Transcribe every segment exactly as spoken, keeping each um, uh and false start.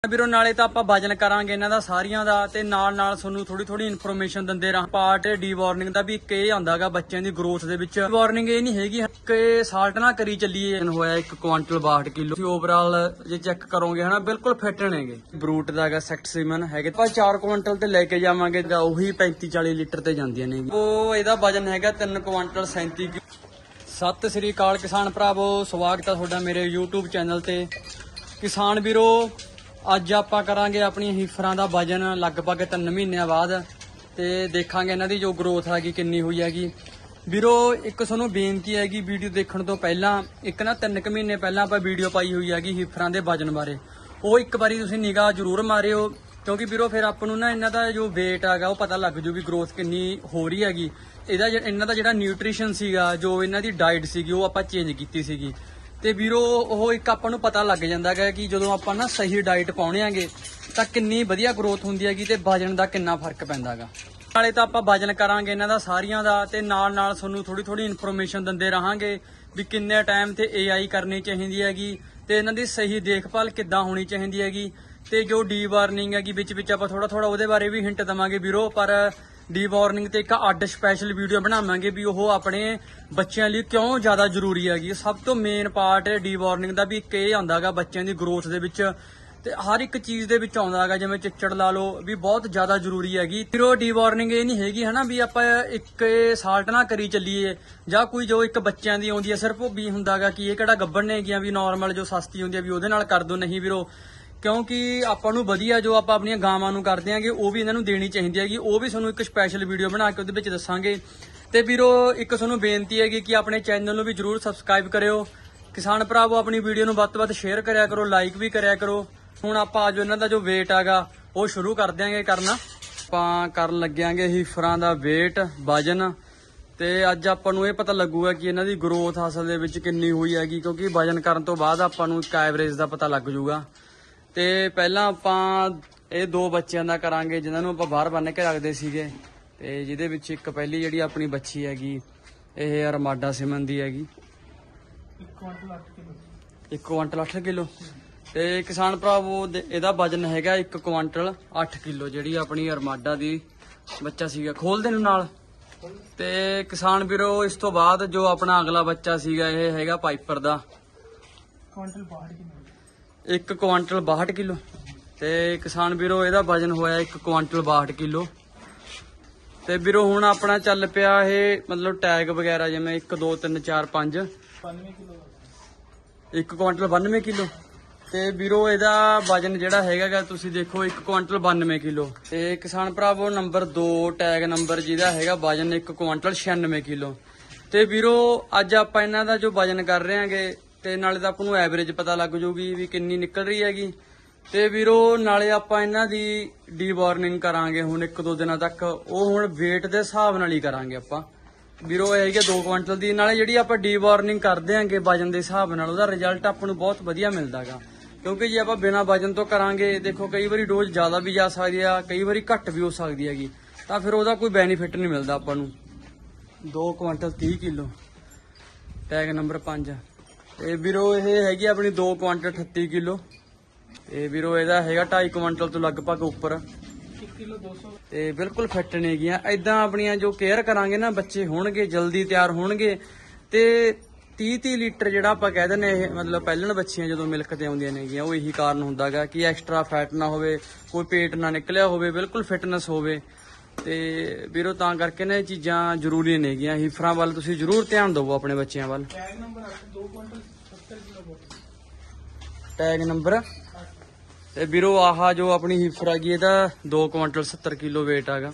ਵੀਰੋ ਨਾਲੇ ਤਾਂ ਆਪਾਂ ਵਜਨ ਕਰਾਂਗੇ ਇਹਨਾਂ ਦਾ ਸਾਰੀਆਂ ਦਾ ਤੇ ਨਾਲ ਨਾਲ ਤੁਹਾਨੂੰ ਥੋੜੀ ਥੋੜੀ ਇਨਫੋਰਮੇਸ਼ਨ ਦਿੰਦੇ ਰਹਾਂ। ਪਾਰਟ ਡੀ ਵਾਰਨਿੰਗ ਦਾ ਵੀ ਇੱਕ ਇਹ ਆਂਦਾਗਾ ਬੱਚਿਆਂ ਦੀ ਗਰੋਥ ਦੇ ਵਿੱਚ। ਵਾਰਨਿੰਗ ਇਹ ਨਹੀਂ ਹੈਗੀ ਕਿ ਸਾਲਟ ਨਾ ਕਰੀ ਚੱਲੀਏ। ਹੋਇਆ ਇੱਕ ਕੁਆਂਟਲ ਬਾਹਠ ਕਿਲੋ। ਤੁਸੀਂ ਓਵਰਆਲ ਜੇ ਚੈੱਕ ਕਰੋਗੇ ਹਨਾ ਬਿਲਕੁਲ ਫਿੱਟ ਨੇਗੇ। ਬਰੂਟ ਦਾ ਹੈਗਾ ਸੈਕਟ ਸੀਮਨ ਹੈਗੇ। ਆਪਾਂ ਚਾਰ ਕੁਆਂਟਲ ਤੇ ਲੈ ਕੇ ਜਾਵਾਂਗੇ ਉਹੀ ਪੈਂਤੀ ਚਾਲੀ ਲੀਟਰ ਤੇ ਜਾਂਦੀਆਂ ਨੇ। ਉਹ ਇਹਦਾ ਵਜਨ ਹੈਗਾ ਤਿੰਨ ਕੁਆਂਟਲ ਸੈਂਤੀ ਕਿਲੋ। ਸਤਿ ਸ੍ਰੀ ਅਕਾਲ ਕਿਸਾਨ ਭਰਾਵੋ, ਸਵਾਗਤ ਹੈ ਤੁਹਾਡਾ ਮੇਰੇ YouTube ਚੈਨਲ ਤੇ। ਕਿਸਾਨ ਵੀਰੋ ਅੱਜ ਆਪਾਂ ਕਰਾਂਗੇ ਆਪਣੀਆਂ ਹੀਫਰਾਂ ਦਾ ਵਜਨ ਲਗਭਗ ਤਿੰਨ ਮਹੀਨਿਆਂ ਬਾਅਦ ਤੇ ਦੇਖਾਂਗੇ ਇਹਨਾਂ ਦੀ ਜੋ ਗਰੋਥ ਹੈਗੀ ਕਿੰਨੀ ਹੋਈ ਹੈਗੀ। ਵੀਰੋ ਇੱਕ ਤੁਹਾਨੂੰ ਬੇਨਤੀ ਹੈਗੀ ਵੀਡੀਓ ਦੇਖਣ ਤੋਂ ਪਹਿਲਾਂ, ਇੱਕ ਨਾ ਤਿੰਨ ਕੁ ਮਹੀਨੇ ਪਹਿਲਾਂ ਆਪਾਂ ਵੀਡੀਓ ਪਾਈ ਹੋਈ ਹੈਗੀ ਹੀਫਰਾਂ ਦੇ ਵਜਨ ਬਾਰੇ, ਉਹ ਇੱਕ ਵਾਰੀ ਤੁਸੀਂ ਨਿਗਾਹ ਜ਼ਰੂਰ ਮਾਰਿਓ ਕਿਉਂਕਿ ਵੀਰੋ ਫਿਰ ਆਪਾਂ ਨੂੰ ਨਾ ਇਹਨਾਂ ਦਾ ਜੋ weight ਹੈਗਾ ਉਹ ਪਤਾ ਲੱਗ ਜੂ ਵੀ ਗਰੋਥ ਕਿੰਨੀ ਹੋ ਰਹੀ ਹੈਗੀ। ਇਹਦਾ ਇਹਨਾਂ ਦਾ ਜਿਹੜਾ ਨਿਊਟ੍ਰੀਸ਼ਨ ਸੀਗਾ, ਜੋ ਇਹਨਾਂ ਦੀ ਡਾਈਟ ਸੀਗੀ ਉਹ ਆਪਾਂ ਚੇਂਜ ਕੀਤੀ ਸੀਗੀ ਤੇ ਵੀਰੋ ਉਹ ਇੱਕ ਆਪਾਂ ਨੂੰ ਪਤਾ ਲੱਗ ਜਾਂਦਾ ਹੈ ਕਿ ਜਦੋਂ ਆਪਾਂ ਨਾ ਸਹੀ ਡਾਈਟ ਪਾਉਣੇ ਆਂਗੇ ਤਾਂ ਕਿੰਨੀ ਵਧੀਆ ਗਰੋਥ ਹੁੰਦੀ ਹੈਗੀ ਤੇ ਵਜਨ ਦਾ ਕਿੰਨਾ ਫਰਕ ਪੈਂਦਾ ਹੈਗਾ। ਨਾਲੇ ਤਾਂ ਆਪਾਂ ਵਜਨ ਕਰਾਂਗੇ ਇਹਨਾਂ ਦਾ ਸਾਰੀਆਂ ਦਾ ਤੇ ਨਾਲ ਨਾਲ ਤੁਹਾਨੂੰ ਥੋੜੀ ਥੋੜੀ ਇਨਫੋਰਮੇਸ਼ਨ ਦਿੰਦੇ ਰਹਾਂਗੇ ਵੀ ਕਿੰਨੇ ਟਾਈਮ ਤੇ ਏ ਆਈ ਕਰਨੀ ਚਾਹੀਦੀ ਹੈਗੀ ਤੇ ਇਹਨਾਂ ਦੀ ਸਹੀ ਦੇਖਭਾਲ ਕਿੱਦਾਂ ਹੋਣੀ ਚਾਹੀਦੀ ਹੈਗੀ ਤੇ ਜੋ ਡੀ ਵਾਰਨਿੰਗ ਹੈਗੀ ਵਿੱਚ ਵਿੱਚ ਆਪਾਂ ਥੋੜਾ ਥੋੜਾ ਉਹਦੇ ਬਾਰੇ ਵੀ ਹਿੰਟ ਦਵਾਂਗੇ ਵੀਰੋ। ਪਰ ਡੀ ਵਾਰਨਿੰਗ ਤੇ ਇੱਕ ਅੱਡ ਸਪੈਸ਼ਲ ਵੀਡੀਓ ਬਣਾਵਾਂਗੇ ਵੀ ਉਹ ਆਪਣੇ ਬੱਚਿਆਂ ਲਈ ਕਿਉਂ ਜ਼ਿਆਦਾ ਜ਼ਰੂਰੀ ਹੈਗੀ। ਸਭ ਤੋਂ ਮੇਨ ਪਾਰਟ ਡੀ ਵਾਰਨਿੰਗ ਦਾ ਵੀ ਇੱਕ ਇਹ ਆਉਂਦਾਗਾ ਬੱਚਿਆਂ ਦੀ ਗਰੋਥ ਦੇ ਵਿੱਚ ਤੇ ਹਰ ਇੱਕ ਚੀਜ਼ ਦੇ ਵਿੱਚ ਆਉਂਦਾ ਹੈਗਾ। ਜਿਵੇਂ ਚਿੱਚੜ ਲਾ ਲਓ ਵੀ ਬਹੁਤ ਜ਼ਿਆਦਾ ਜ਼ਰੂਰੀ ਹੈਗੀ। ਫਿਰ ਉਹ ਡੀ ਵਾਰਨਿੰਗ ਇਹ ਨਹੀਂ ਹੈਗੀ ਹਨਾ ਵੀ ਆਪਾਂ ਇੱਕ ਸਾਲਟ ਨਾ ਕਰੀ ਚੱਲੀਏ ਜਾਂ ਕੋਈ ਜੋ ਇੱਕ ਬੱਚਿਆਂ ਦੀ ਆਉਂਦੀ ਹੈ ਸਿਰਫ ਉਹ ਵੀ ਹੁੰਦਾਗਾ ਕਿ ਇਹ ਕਿਹੜਾ ਗੱਭਣ ਨੇ ਹੈਗੀਆਂ ਵੀ ਨਾਰਮਲ ਜੋ ਸਸਤੀ ਹੁੰਦੀ ਹੈ ਵੀ ਉਹਦੇ ਨਾਲ ਕਰ ਦੋ। ਨਹੀਂ ਵੀਰੋ, ਕਿਉਂਕਿ ਆਪਾਂ ਨੂੰ ਵਧੀਆ ਜੋ ਆਪਾਂ ਆਪਣੀਆਂ ਗਾਵਾਂ ਨੂੰ ਕਰਦੇ ਆਂਗੇ ਉਹ ਵੀ ਇਹਨਾਂ ਨੂੰ ਦੇਣੀ ਚਾਹੀਦੀ ਹੈਗੀ। ਉਹ ਵੀ ਤੁਹਾਨੂੰ ਇੱਕ ਸਪੈਸ਼ਲ ਵੀਡੀਓ ਬਣਾ ਕੇ ਉਹਦੇ ਵਿੱਚ ਦੱਸਾਂਗੇ। ਤੇ ਵੀਰੋ ਇੱਕ ਤੁਹਾਨੂੰ ਬੇਨਤੀ ਹੈਗੀ ਕਿ ਆਪਣੇ ਚੈਨਲ ਨੂੰ ਵੀ ਜਰੂਰ ਸਬਸਕ੍ਰਾਈਬ ਕਰਿਓ। ਕਿਸਾਨ ਭਰਾਵੋ ਆਪਣੀ ਵੀਡੀਓ ਨੂੰ ਵੱਧ ਤੋਂ ਵੱਧ ਸ਼ੇਅਰ ਕਰਿਆ ਕਰੋ, ਲਾਈਕ ਵੀ ਕਰਿਆ ਕਰੋ। ਹੁਣ ਆਪਾਂ ਅੱਜ ਇਹਨਾਂ ਦਾ ਜੋ weight ਹੈਗਾ ਉਹ ਸ਼ੁਰੂ ਕਰ ਦਿਆਂਗੇ ਕਰਨਾ। ਆਪਾਂ ਕਰਨ ਲੱਗਿਆਂਗੇ ਹੀਫਰਾਂ ਦਾ weight ਵਜਨ ਤੇ ਅੱਜ ਆਪਾਂ ਨੂੰ ਇਹ ਪਤਾ ਲੱਗੂਗਾ ਕਿ ਇਹਨਾਂ ਦੀ ਗਰੋਥ ਅਸਲ ਦੇ ਵਿੱਚ ਕਿੰਨੀ ਹੋਈ ਹੈਗੀ ਕਿਉਂਕਿ ਵਜਨ ਕਰਨ ਤੋਂ ਬਾਅਦ ਆਪਾਂ ਨੂੰ ਇੱਕ ਐਵਰੇਜ ਦਾ ਪਤਾ ਲੱਗ ਜੂਗਾ। ਤੇ ਪਹਿਲਾਂ ਆਪਾਂ ਇਹ ਦੋ ਬੱਚਿਆਂ ਦਾ ਕਰਾਂਗੇ ਜਿਨ੍ਹਾਂ ਨੂੰ ਆਪਾਂ ਬਾਹਰ ਬੰਨ ਕੇ ਰੱਖਦੇ ਸੀਗੇ ਤੇ ਜਿਹਦੇ ਵਿੱਚ ਇੱਕ ਪਹਿਲੀ ਜਿਹੜੀ ਆਪਣੀ ਬੱਚੀ ਹੈਗੀ ਇਹ ਅਰਮਾਡਾ ਸਿਮਨ ਦੀ ਹੈਗੀ ਇੱਕ ਕੁਆਂਟਲ ਅੱਠ ਕਿਲੋ ਤੇ ਕਿਸਾਨ ਭਰਾਵੋ ਇਹਦਾ ਵਜਨ ਹੈਗਾ ਇੱਕ ਕੁਆਂਟਲ ਅੱਠ ਕਿਲੋ ਜਿਹੜੀ ਆਪਣੀ ਅਰਮਾਡਾ ਦੀ ਬੱਚਾ ਸੀਗਾ। ਖੋਲਦੇ ਨੂੰ ਨਾਲ। ਤੇ ਕਿਸਾਨ ਵੀਰੋ ਇਸ ਤੋਂ ਬਾਅਦ ਜੋ ਆਪਣਾ ਅਗਲਾ ਬੱਚਾ ਸੀਗਾ ਇਹ ਹੈਗਾ ਪਾਈਪਰ ਦਾ ਇੱਕ ਕੁਆਂਟਲ ਬਾਹਠ ਕਿਲੋ ਤੇ ਕਿਸਾਨ ਵੀਰੋ ਇਹਦਾ ਵਜਨ ਹੋਇਆ ਇੱਕ ਕੁਆਂਟਲ ਬਾਹਠ ਕਿਲੋ। ਤੇ ਵੀਰੋ ਹੁਣ ਆਪਣਾ ਚੱਲ ਪਿਆ ਇਹ ਮਤਲਬ ਟੈਗ ਵਗੈਰਾ ਜਿਵੇਂ ਇੱਕ ਦੋ ਤਿੰਨ ਚਾਰ ਪੰਜ ਇੱਕ ਕੁਆਂਟਲ ਬਾਨਵੇਂ ਕਿਲੋ ਤੇ ਵੀਰੋ ਇਹਦਾ ਵਜਨ ਜਿਹੜਾ ਹੈਗਾ ਤੁਸੀਂ ਦੇਖੋ ਇੱਕ ਕੁਆਂਟਲ ਬਾਨਵੇਂ ਕਿਲੋ। ਤੇ ਕਿਸਾਨ ਭਰਾਵੋ ਨੰਬਰ ਦੋ ਟੈਗ ਨੰਬਰ ਜਿਹਦਾ ਹੈਗਾ ਵਜਨ ਇੱਕ ਕੁਆਂਟਲ ਛਿਆਨਵੇਂ ਕਿਲੋ। ਤੇ ਵੀਰੋ ਅੱਜ ਆਪਾਂ ਇਹਨਾਂ ਦਾ ਜੋ ਵਜਨ ਕਰ ਰਹੇ ਹਾਂਗੇ ਤੇ ਨਾਲੇ ਤਾਂ ਆਪਾਂ ਨੂੰ ਐਵਰੇਜ ਪਤਾ ਲੱਗ ਜੂਗੀ ਵੀ ਕਿੰਨੀ ਨਿਕਲ ਰਹੀ ਹੈਗੀ ਤੇ ਵੀਰੋ ਨਾਲੇ ਆਪਾਂ ਇਹਨਾਂ ਦੀ ਡੀ ਵਾਰਨਿੰਗ ਕਰਾਂਗੇ ਹੁਣ ਇੱਕ ਦੋ ਦਿਨਾਂ ਤੱਕ। ਉਹ ਹੁਣ weight ਦੇ ਹਿਸਾਬ ਨਾਲ ਹੀ ਕਰਾਂਗੇ ਆਪਾਂ ਵੀਰੋ। ਇਹ ਹੈਗੀ ਦੋ ਕੁਆਂਟਲ ਦੀ। ਨਾਲੇ ਜਿਹੜੀ ਆਪਾਂ ਡੀ ਵਾਰਨਿੰਗ ਕਰਦੇ ਆਂਗੇ ਵਜਨ ਦੇ ਹਿਸਾਬ ਨਾਲ ਉਹਦਾ ਰਿਜ਼ਲਟ ਆਪਾਂ ਨੂੰ ਬਹੁਤ ਵਧੀਆ ਮਿਲਦਾਗਾ ਕਿਉਂਕਿ ਜੇ ਆਪਾਂ ਬਿਨਾਂ ਵਜਨ ਤੋਂ ਕਰਾਂਗੇ ਦੇਖੋ ਕਈ ਵਾਰੀ ਡੋਜ਼ ਜ਼ਿਆਦਾ ਵੀ ਜਾ ਸਕਦੀ ਆ, ਕਈ ਵਾਰੀ ਘੱਟ ਵੀ ਹੋ ਸਕਦੀ ਹੈਗੀ ਤਾਂ ਫਿਰ ਉਹਦਾ ਕੋਈ ਬੈਨੀਫਿਟ ਨਹੀਂ ਮਿਲਦਾ ਆਪਾਂ ਨੂੰ। ਦੋ ਕੁਆਂਟਲ ਤੀਹ ਕਿਲੋ ਟੈਗ ਨੰਬਰ ਪੰਜ ਤੇ ਵੀਰੋ ਇਹ ਹੈਗੀ ਆਪਣੀ ਦੋ ਕੁਆਂਟਲ ਅਠੱਤੀ ਕਿਲੋ ਤੇ ਵੀਰੋ ਇਹਦਾ ਹੈਗਾ ਢਾਈ ਕੁਆਂਟਲ ਤੋਂ ਲਗਭਗ ਉੱਪਰ ਤੇ ਬਿਲਕੁਲ ਫਿੱਟ ਨੇਗੀਆਂ। ਏਦਾਂ ਆਪਣੀਆਂ ਜੋ ਕੇਅਰ ਕਰਾਂਗੇ ਨਾ ਬੱਚੇ ਹੋਣਗੇ ਜਲਦੀ ਤਿਆਰ ਹੋਣਗੇ ਤੇ ਤੀਹ ਤੀਹ ਲੀਟਰ ਜਿਹੜਾ ਆਪਾਂ ਕਹਿ ਦਿੰਦੇ ਇਹ ਮਤਲਬ ਪਹਿਲਣ ਬੱਚੀਆਂ ਜਦੋਂ ਮਿਲਕ ਤੇ ਆਉਂਦੀਆਂ ਨੇਗੀਆਂ ਉਹ ਇਹੀ ਕਾਰਨ ਹੁੰਦਾਗਾ ਕਿ ਐਕਸਟਰਾ ਫੈਟ ਨਾ ਹੋਵੇ, ਕੋਈ ਪੇਟ ਨਾ ਨਿਕਲਿਆ ਹੋਵੇ, ਬਿਲਕੁਲ ਫਿਟਨੈਸ ਹੋਵੇ। ਤੇ ਵੀਰੋ ਤਾਂ ਕਰਕੇ ਨਾ ਇਹ ਚੀਜ਼ਾਂ ਜ਼ਰੂਰੀ ਨੇਗੀਆਂ। ਹੀਫਰਾਂ ਵੱਲ ਤੁਸੀਂ ਜ਼ਰੂਰ ਧਿਆਨ ਦਿਵੋ ਆਪਣੇ ਬੱਚਿਆਂ ਵੱਲ। ਟੈਗ ਨੰਬਰ ਤੇ ਵੀਰੋ ਆਹ ਜੋ ਆਪਣੀ ਹੀਫਰ ਹੈਗੀ ਇਹਦਾ ਦੋ ਕੁਆਂਟਲ ਸੱਤਰ ਕਿਲੋ weight ਹੈਗਾ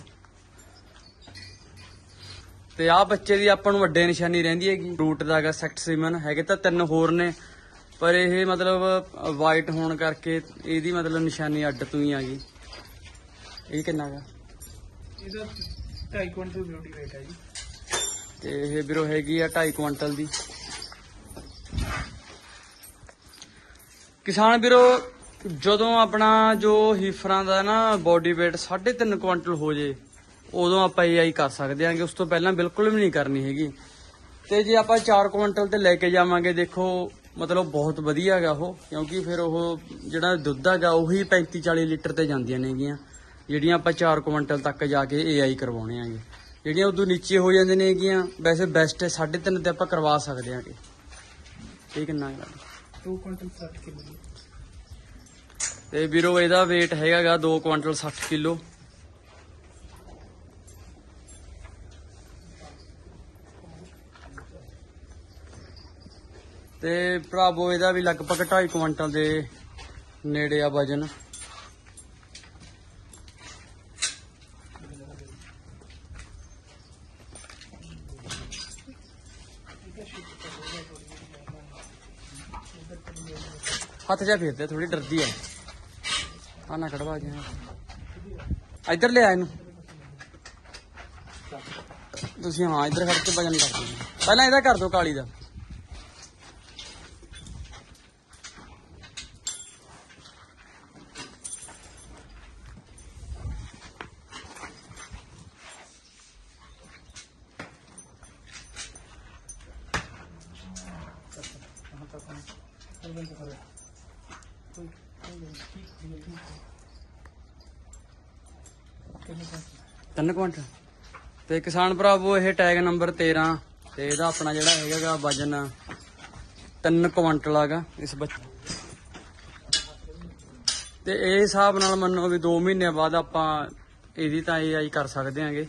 ਤੇ ਆਹ ਬੱਚੇ ਦੀ ਆਪਾਂ ਨੂੰ ਵੱਡੇ ਨਿਸ਼ਾਨੀ ਰਹਿੰਦੀ ਹੈਗੀ ਰੂਟ ਦਾ ਹੈਗਾ ਸੈਕਟ ਸੀਮਨ ਹੈਗੇ ਤਾਂ ਤਿੰਨ ਹੋਰ ਨੇ ਪਰ ਇਹ ਮਤਲਬ ਵਾਈਟ ਹੋਣ ਕਰਕੇ ਇਹਦੀ ਮਤਲਬ ਨਿਸ਼ਾਨੀ ਅੱਡ ਤੋਂ ਹੀ ਆ ਗਈ। ਇਹ ਕਿੰਨਾ ਹੈਗਾ ਇਹਦਾ ਢਾਈ ਕੁਆਂਟਲ ਬਿਊਟੀ weight ਹੈ ਜੀ ਤੇ ਇਹ ਵੀਰੋ ਹੈਗੀ ਆ ਢਾਈ ਕੁਆਂਟਲ ਦੀ। ਕਿਸਾਨ ਵੀਰੋ ਜਦੋਂ ਆਪਣਾ ਜੋ ਹੀਫਰਾਂ ਦਾ ਨਾ ਬੋਡੀ weight ਸਾਢੇ ਤਿੰਨ ਕੁਆਂਟਲ ਹੋ ਜੇ ਉਦੋਂ ਆਪਾਂ ਏ ਆਈ ਕਰ ਸਕਦੇ ਆਂਗੇ, ਉਸ ਤੋਂ ਪਹਿਲਾਂ ਬਿਲਕੁਲ ਵੀ ਨਹੀਂ ਕਰਨੀ ਹੈਗੀ। ਤੇ ਜੇ ਆਪਾਂ ਚਾਰ ਕੁਆਂਟਲ ਤੇ ਲੈ ਕੇ ਜਾਵਾਂਗੇ ਦੇਖੋ ਮਤਲਬ ਬਹੁਤ ਵਧੀਆ ਹੈਗਾ ਉਹ, ਕਿਉਂਕਿ ਫਿਰ ਉਹ ਜਿਹੜਾ ਦੁੱਧ ਹੈਗਾ ਉਹੀ ਪੈਂਤੀ ਚਾਲੀ ਲੀਟਰ ਤੇ ਜਾਂਦੀਆਂ ਨੇਗੀਆਂ, ਜਿਹੜੀਆਂ ਆਪਾਂ ਚਾਰ ਕੁਇੰਟਲ ਤੱਕ ਜਾ ਕੇ ਏ ਆਈ ਕਰਵਾਉਣੇ ਆਂਗੇ। ਜਿਹੜੀਆਂ ਉਦੋਂ ਨੀਚੇ ਹੋ ਜਾਂਦੇ ਨੇਗੀਆਂ ਵੈਸੇ ਬੈਸਟ ਹੈ ਸਾਢੇ ਤਿੰਨ ਤੇ ਆਪਾਂ ਕਰਵਾ ਸਕਦੇ ਆਂਗੇ। ਇਹ ਕਿੰਨਾ ਹੈਗਾ? ਦੋ ਕੁਇੰਟਲ ਸੱਠ ਕਿਲੋ। ਤੇ ਵੀਰੋ ਇਹਦਾ weight ਹੈਗਾ ਦੋ ਕੁਇੰਟਲ ਸੱਠ ਕਿਲੋ। ਤੇ ਭਰਾਵੋ ਇਹਦਾ ਵੀ ਲਗਭਗ ਢਾਈ ਕੁਇੰਟਲ ਦੇ ਨੇੜੇ ਆ ਵਜਨ। ਹੱਥ ਜਾ ਫੇਰਦੇ ਥੋੜੀ ਡਰਦੀ ਆ, ਆ ਨਾ ਕੜਵਾ ਜੀ ਇੱਧਰ ਲੈ ਆ ਇਹਨੂੰ ਤੁਸੀਂ। ਹਾਂ ਇੱਧਰ ਖੜ ਕੇ ਵਜਨ ਕਰ ਦਿਓ, ਪਹਿਲਾਂ ਇਹਦਾ ਕਰ ਦਿਓ ਕਾਲੀ ਦਾ। ਤਿੰਨ ਕੁਇੰਟਲ। ਤੇ ਕਿਸਾਨ ਭਰਾਵੋ ਇਹ ਟੈਗ ਨੰਬਰ ਤੇਰਾਂ ਤੇ ਇਹਦਾ ਆਪਣਾ ਜਿਹੜਾ ਹੈਗਾ ਵਜਨ ਤਿੰਨ ਕੁਇੰਟਲ ਹੈਗਾ ਇਸ ਬੱਚੇ। ਤੇ ਇਹ ਹਿਸਾਬ ਨਾਲ ਮੰਨੋ ਵੀ ਦੋ ਮਹੀਨੇ ਬਾਅਦ ਆਪਾਂ ਇਹਦੀ ਤਾਂ ਏ ਆਈ ਕਰ ਸਕਦੇ ਆਂਗੇ।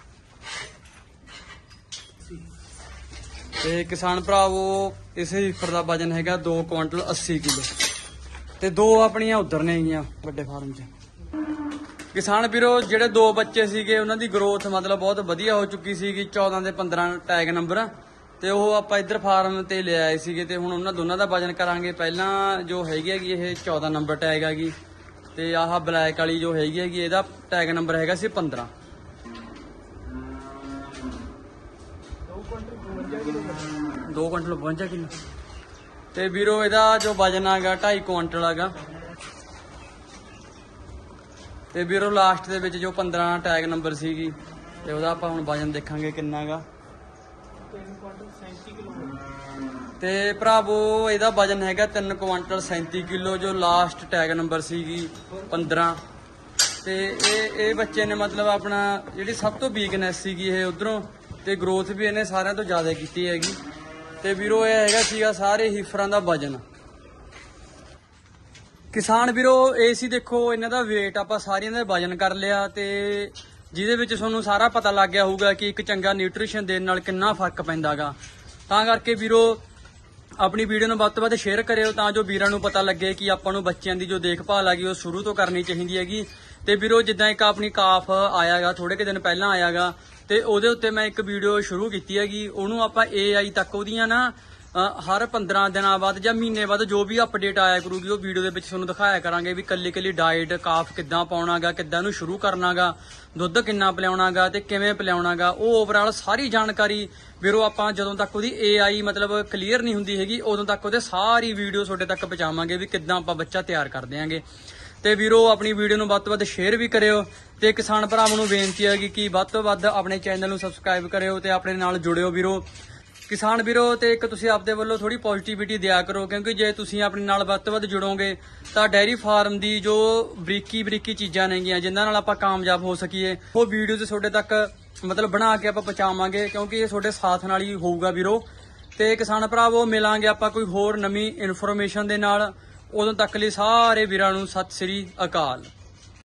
ਤੇ ਕਿਸਾਨ ਭਰਾਵੋ ਇਸ ਹੀਫਰ ਦਾ ਵਜਨ ਹੈਗਾ ਦੋ ਕੁਇੰਟਲ ਅੱਸੀ ਕਿਲੋ। ਤੇ ਦੋ ਆਪਣੀਆਂ ਉਧਰ ਨੇ ਗੀਆਂ ਵੱਡੇ ਫਾਰਮ 'ਚ। ਕਿਸਾਨ ਵੀਰੋ ਜਿਹੜੇ ਦੋ ਬੱਚੇ ਸੀਗੇ ਉਹਨਾਂ ਦੀ ਗਰੋਥ ਮਤਲਬ ਬਹੁਤ ਵਧੀਆ ਹੋ ਚੁੱਕੀ ਸੀਗੀ, ਚੌਦਾਂ ਦੇ ਪੰਦਰਾਂ ਟੈਗ ਨੰਬਰ। ਤੇ ਉਹ ਆਪਾਂ ਇੱਧਰ ਫਾਰਮ ਤੇ ਲੈ ਆਏ ਸੀਗੇ ਤੇ ਹੁਣ ਉਹਨਾਂ ਦੋਨਾਂ ਦਾ ਵਜਨ ਕਰਾਂਗੇ। ਪਹਿਲਾਂ ਜੋ ਹੈਗੀ ਹੈਗੀ ਇਹ ਚੌਦਾਂ ਨੰਬਰ ਟੈਗ ਹੈਗੀ ਤੇ ਆਹ ਬਲੈਕ ਵਾਲੀ ਜੋ ਹੈਗੀ ਹੈਗੀ ਇਹਦਾ ਟੈਗ ਨੰਬਰ ਹੈਗਾ ਸੀ ਪੰਦਰਾਂ। ਦੋ ਕੁਇੰਟਲ ਪਹੁੰਚਿਆ ਕਿਲੋ। ਤੇ ਵੀਰੋ ਇਹਦਾ ਜੋ ਵਜਨ ਹੈਗਾ ਢਾਈ ਕੁਇੰਟਲ ਹੈਗਾ। ਤੇ ਵੀਰੋ ਲਾਸਟ ਦੇ ਵਿੱਚ ਜੋ ਪੰਦਰਾਂ ਟੈਗ ਨੰਬਰ ਸੀਗੀ ਤੇ ਉਹਦਾ ਆਪਾਂ ਹੁਣ ਵਜਨ ਦੇਖਾਂਗੇ ਕਿੰਨਾ ਹੈਗਾ। ਤੇ ਭਰਾਵੋ ਇਹਦਾ ਵਜਨ ਹੈਗਾ ਤਿੰਨ ਕੁਇੰਟਲ ਸੈਂਤੀ ਕਿਲੋ ਜੋ ਲਾਸਟ ਟੈਗ ਨੰਬਰ ਸੀਗੀ ਪੰਦਰਾਂ। ਤੇ ਇਹ ਇਹ ਬੱਚੇ ਨੇ ਮਤਲਬ ਆਪਣਾ ਜਿਹੜੀ ਸਭ ਤੋਂ ਵੀਕਨੈਸ ਸੀਗੀ ਇਹ ਉਧਰੋਂ, ਤੇ ਗਰੋਥ ਵੀ ਇਹਨੇ ਸਾਰਿਆਂ ਤੋਂ ਜ਼ਿਆਦਾ ਕੀਤੀ ਹੈਗੀ। ਤੇ ਵੀਰੋ ਇਹ ਹੈਗਾ ਸੀਗਾ ਸਾਰੇ ਹੀਫਰਾਂ ਦਾ ਵਜਨ। ਕਿਸਾਨ ਵੀਰੋ ਇਹ ਸੀ ਦੇਖੋ ਇਹਨਾਂ ਦਾ weight ਆਪਾਂ ਸਾਰਿਆਂ ਦਾ ਵਜਨ ਕਰ ਲਿਆ ਤੇ ਜਿਹਦੇ ਵਿੱਚ ਤੁਹਾਨੂੰ ਸਾਰਾ ਪਤਾ ਲੱਗ ਗਿਆ ਹੋਊਗਾ ਕਿ ਇੱਕ ਚੰਗਾ ਨਿਊਟ੍ਰੀਸ਼ਨ ਦੇਣ ਨਾਲ ਕਿੰਨਾ ਫਰਕ ਪੈਂਦਾਗਾ। ਤਾਂ ਕਰਕੇ ਵੀਰੋ ਆਪਣੀ ਵੀਡੀਓ ਨੂੰ ਵੱਧ ਤੋਂ ਵੱਧ ਸ਼ੇਅਰ ਕਰਿਓ ਤਾਂ ਜੋ ਵੀਰਾਂ ਨੂੰ ਪਤਾ ਲੱਗੇ ਕਿ ਆਪਾਂ ਨੂੰ ਬੱਚਿਆਂ ਦੀ ਜੋ ਦੇਖਭਾਲ ਹੈਗੀ ਉਹ ਸ਼ੁਰੂ ਤੋਂ ਕਰਨੀ ਚਾਹੀਦੀ ਹੈਗੀ। ਤੇ ਵੀਰੋ ਜਿੱਦਾਂ ਇੱਕ ਆਪਣੀ ਕਾਫ ਆਇਆਗਾ ਥੋੜੇ ਕੁ ਦਿਨ ਪਹਿਲਾਂ ਆਇਆਗਾ ਤੇ ਉਹਦੇ ਉੱਤੇ ਮੈਂ ਇੱਕ ਵੀਡੀਓ ਸ਼ੁਰੂ ਕੀਤੀ ਹੈਗੀ। ਉਹਨੂੰ ਆਪਾਂ ਏ ਆਈ ਤੱਕ ਉਹਦੀਆਂ ਨਾ ਹਰ ਪੰਦਰਾਂ ਦਿਨਾਂ ਬਾਅਦ ਜਾਂ ਮਹੀਨੇ ਬਾਅਦ ਜੋ ਵੀ ਅਪਡੇਟ ਆਇਆ ਕਰੂਗੀ ਉਹ ਵੀਡੀਓ ਦੇ ਵਿੱਚ ਤੁਹਾਨੂੰ ਦਿਖਾਇਆ ਕਰਾਂਗੇ ਵੀ ਕੱਲੀ ਕੱਲੀ ਡਾਈਟ ਕਾਫ ਕਿੱਦਾਂ ਪਾਉਣਾਗਾ, ਕਿੱਦਾਂ ਇਹਨੂੰ ਸ਼ੁਰੂ ਕਰਨਾਗਾ, ਦੁੱਧ ਕਿੰਨਾ ਪਿਲਾਉਣਾਗਾ ਤੇ ਕਿਵੇਂ ਪਿਲਾਉਣਾਗਾ। ਉਹ ਓਵਰਆਲ ਸਾਰੀ ਜਾਣਕਾਰੀ ਵੀਰੋ ਆਪਾਂ ਜਦੋਂ ਤੱਕ ਉਹਦੀ ਏ ਆਈ ਮਤਲਬ ਕਲੀਅਰ ਨਹੀਂ ਹੁੰਦੀ ਹੈਗੀ ਉਦੋਂ ਤੱਕ ਉਹਦੇ ਸਾਰੀ ਵੀਡੀਓ ਤੁਹਾਡੇ ਤੱਕ ਪਹੁੰਚਾਵਾਂਗੇ ਵੀ ਕਿੱਦਾਂ ਆਪਾਂ ਬੱਚਾ ਤਿਆਰ ਕਰ ਦਿਆਂਗੇ। ਤੇ ਵੀਰੋ ਆਪਣੀ ਵੀਡੀਓ ਨੂੰ ਵੱਧ ਤੋਂ ਵੱਧ ਸ਼ੇਅਰ ਵੀ ਕਰਿਓ ਤੇ ਕਿਸਾਨ ਭਰਾਵਾਂ ਨੂੰ ਬੇਨਤੀ ਹੈਗੀ ਕਿ ਵੱਧ ਤੋਂ ਵੱਧ ਆਪਣੇ ਚੈਨਲ ਨੂੰ ਸਬਸਕ੍ਰਾਈਬ ਕਰਿਓ ਤੇ ਆਪਣੇ ਨਾਲ ਜੁੜਿਓ ਵੀਰੋ। ਕਿਸਾਨ ਵੀਰੋ ਤੇ ਇੱਕ ਤੁਸੀਂ ਆਪਦੇ ਵੱਲੋਂ ਥੋੜੀ ਪੋਜ਼ਿਟਿਵਿਟੀ ਦਿਆ ਕਰੋ ਕਿਉਂਕਿ ਜੇ ਤੁਸੀਂ ਆਪਣੇ ਨਾਲ ਵੱਧ ਤੋਂ ਵੱਧ ਜੁੜੋਗੇ ਤਾਂ ਡੈਰੀ ਫਾਰਮ ਦੀ ਜੋ ਬਰੀਕੀ ਬਰੀਕੀ ਚੀਜ਼ਾਂ ਨੇਗੀਆਂ ਜਿਨ੍ਹਾਂ ਨਾਲ ਆਪਾਂ ਕਾਮਯਾਬ ਹੋ ਸਕੀਏ ਉਹ ਵੀਡੀਓਜ਼ ਤੁਹਾਡੇ ਤੱਕ ਮਤਲਬ ਬਣਾ ਕੇ ਆਪਾਂ ਪਹੁੰਚਾਵਾਂਗੇ ਕਿਉਂਕਿ ਇਹ ਤੁਹਾਡੇ ਸਾਥ ਨਾਲ ਹੀ ਹੋਊਗਾ ਵੀਰੋ। ਤੇ ਕਿਸਾਨ ਭਰਾਵੋ ਮਿਲਾਂਗੇ ਆਪਾਂ ਕੋਈ ਹੋਰ ਨਵੀਂ ਇਨਫੋਰਮੇਸ਼ਨ ਦੇ ਨਾਲ। ਉਦੋਂ ਤੱਕ ਲਈ ਸਾਰੇ ਵੀਰਾਂ ਨੂੰ ਸਤਿ ਸ੍ਰੀ ਅਕਾਲ।